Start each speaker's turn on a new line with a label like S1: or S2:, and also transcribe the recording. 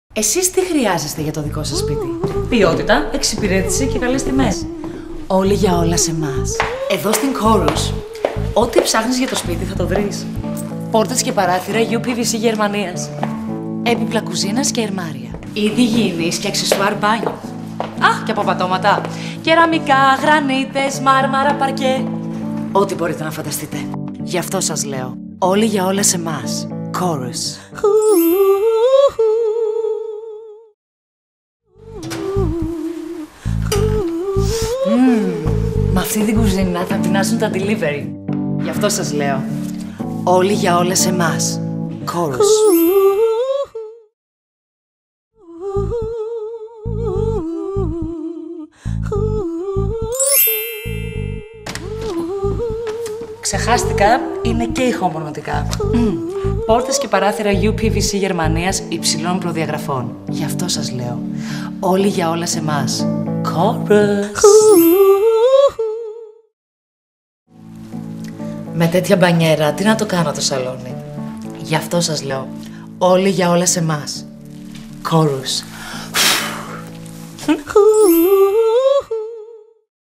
S1: Εσείς τι χρειάζεστε για το δικό σας σπίτι?
S2: Ποιότητα, εξυπηρέτηση και καλές τιμές.
S1: Όλοι για όλα σε εμάς. Εδώ στην Chorus, ό,τι ψάχνεις για το σπίτι θα το βρεις. Πόρτες και παράθυρα UPVC Γερμανίας. Έπιπλα κουζίνας και ερμάρια. Είδη γυηνής και αξεσουάρ μπάνιο. Α, και από πατώματα. Κεραμικά, γρανίτες, μάρμαρα, παρκέ. Ό,τι μπορείτε να φανταστείτε. Γι' αυτό σας λέω. Όλοι για όλα σε εμάς. Chorus. Με αυτή την κουζίνα θα πεινάσουν τα delivery. Γι' αυτό σας λέω. Όλοι για όλα σε εμάς. Chorus. Ξεχάστηκα, είναι και ηχομονωτικά. Πόρτες και παράθυρα UPVC Γερμανίας υψηλών προδιαγραφών. Γι' αυτό σας λέω. Όλοι για όλα σε εμάς. Chorus. Με τέτοια μπανιέρα, τι να το κάνω το σαλόνι. Γι' αυτό σας λέω. Όλοι για όλα σε εμάς. Chorus.